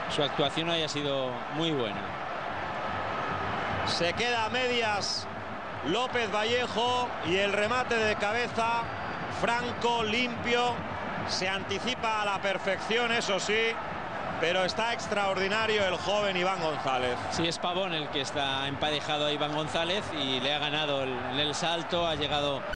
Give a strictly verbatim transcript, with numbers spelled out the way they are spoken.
su actuación haya sido muy buena. Se queda a medias López Vallejo y el remate de cabeza franco, limpio, se anticipa a la perfección, eso sí, pero está extraordinario el joven Iván González. Sí, es Pavón el que está emparejado a Iván González y le ha ganado el, el salto, ha llegado